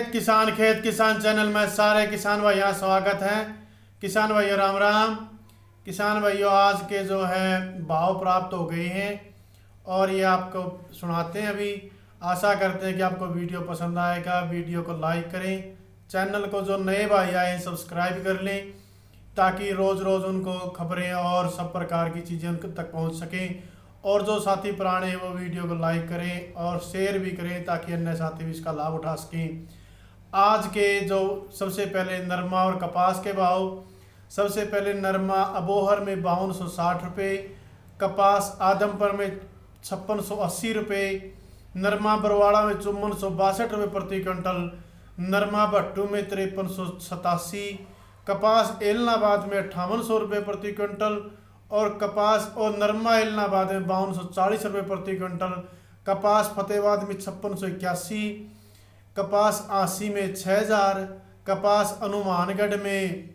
किसान खेत किसान चैनल में सारे किसान भाइयों स्वागत है। किसान भाइयों राम राम। किसान भाइयों आज के जो है भाव प्राप्त हो गए हैं और ये आपको सुनाते हैं। अभी आशा करते हैं कि आपको वीडियो पसंद आएगा। वीडियो को लाइक करें, चैनल को जो नए भाई आए सब्सक्राइब कर लें ताकि रोज़ रोज़ उनको खबरें और सब प्रकार की चीज़ें उनके तक पहुंच सकें। और जो साथी पुराने हैं वो वीडियो को लाइक करें और शेयर भी करें ताकि अन्य साथी भी इसका लाभ उठा सकें। आज के जो सबसे पहले नरमा और कपास के भाव। सबसे पहले नरमा अबोहर में 5260 रुपये, कपास आदमपुर में 5680 रुपये, नरमा बरवाड़ा में 5462 रुपये प्रति क्विंटल, नरमा भट्टू में 5387, कपास एलनाबाद में 5800 रुपये प्रति क्विंटल और कपास और नरमा एलनाबाद में 5240 रुपये प्रति क्विंटल, कपास फतेहाबाद में 5681, कपास आसी में 6000, कपास हनुमानगढ़ में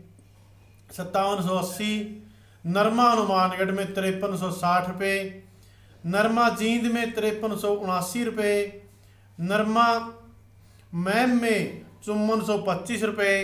5780, नरमा हनुमानगढ़ में 5360 रुपये, नरमा जींद में 5379 रुपये, नरमा मैम में 5425 रुपये,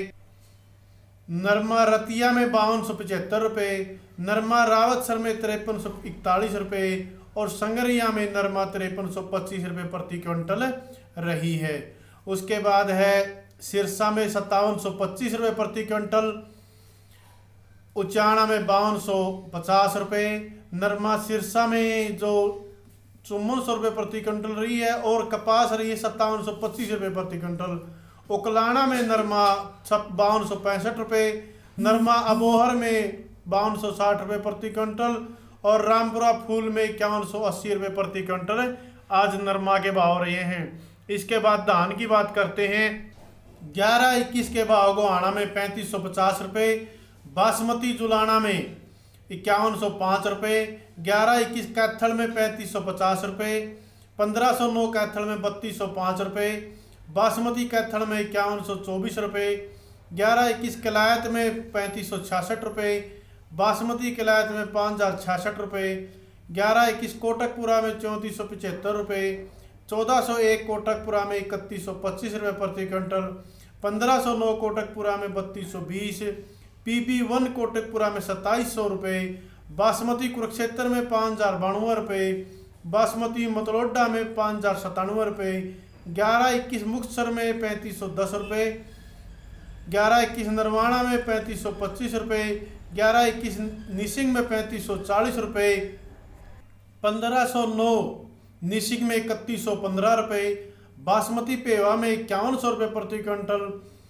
नरमा रतिया में 5275 रुपये, नरमा रावतसर में 5341 रुपये और संगरिया में नरमा 5325 रुपये प्रति क्विंटल रही है। उसके बाद है सिरसा में 5725 रुपये प्रति क्विंटल, उचाना में 5250 रुपये, नरमा सिरसा में जो 5400 रुपये प्रति क्विंटल रही है और कपास रही है 5725 रुपये प्रति क्विंटल। उकलाना में नरमा 5265 रुपये, नरमा अबोहर में 5260 रुपये प्रति क्विंटल और रामपुरा फूल में 5180 रुपये प्रति क्विंटल आज नरमा के भाव रहे हैं। इसके बाद धान की बात करते हैं। 11-21 के भाव गोहाना में 3550 रुपये, बासमती जुलाना में 5105 रुपये, 11-21 कैथल में 3550 रुपये, 1509 कैथल में 3205 रुपये, बासमती कैथल में 5124 रुपये, 11-21 कलायत में 3566 रुपये, बासमती कलायत में 5066 रुपये, 11-21 कोटकपुरा में 3475 रुपये, 1401 कोटकपुरा में 3125 रुपये प्रति क्विंटल, 1509 कोटकपुरा में 3220, PB1 कोटकपुरा में 2700 रुपये, बासमती कुरुक्षेत्र में 5092 रुपये, बासमती मतलोडा में 5097 रुपये, 11-21 मुक्तसर में 3510 रुपये, 11-21 नरवाना में 3525 रुपये, 11-21 निसिंग में 3540 रुपये, 1509 निसिंग में 3115 रुपये, बासमती पेवा में 5100 रुपये प्रति क्विंटल,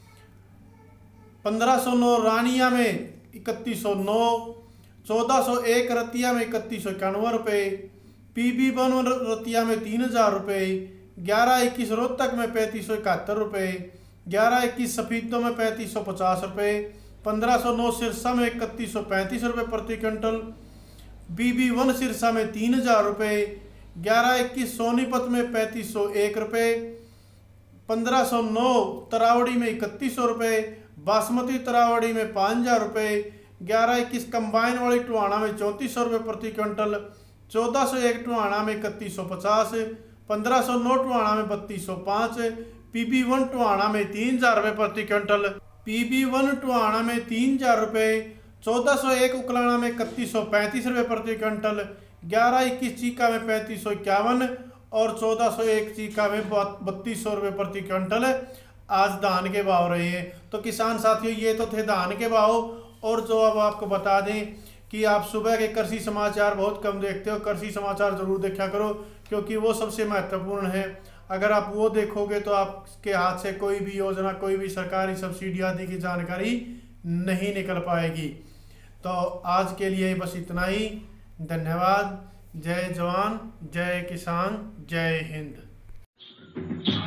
1509 रानिया में 3109, 1401 रतिया में 3191 रुपये, PB1 रतिया में 3000 रुपये, 11-21 रोहतक में 3571 रुपये, 11-21 सफीदों में 3550 रुपये, 1509 सिरसा में 3135 रुपये प्रति क्विंटल, BB1 सिरसा में 3000 रुपये, 11-21 सोनीपत में 3501 रुपये, 1509 तरावड़ी में 3100 रुपये, बासमती तरावड़ी में 5000 रुपये, 11-21 कंबाइन वाली टुहाना में 3400 रुपये प्रति क्विंटल, 1401 टुहाना में 3150, 1509 टुहाना में 3205, PB1 टुहाना में 3000 रुपये प्रति क्विंटल, PB1 टुहाना में 3000 रुपये, 1401 उकलाना में 3135 रुपये प्रति क्विंटल, 11-21 चीका में 3551 और 1401 चीका में 3200 रुपये प्रति क्विंटल आज धान के भाव रहे हैं। तो किसान साथियों ये तो थे धान के भाव। और जो अब आपको बता दें कि आप सुबह के कृषि समाचार बहुत कम देखते हो, कृषि समाचार जरूर देखा करो क्योंकि वो सबसे महत्वपूर्ण है। अगर आप वो देखोगे तो आपके हाथ से कोई भी योजना, कोई भी सरकारी सब्सिडी आदि की जानकारी नहीं निकल पाएगी। तो आज के लिए बस इतना ही। धन्यवाद। जय जवान, जय किसान, जय हिंद।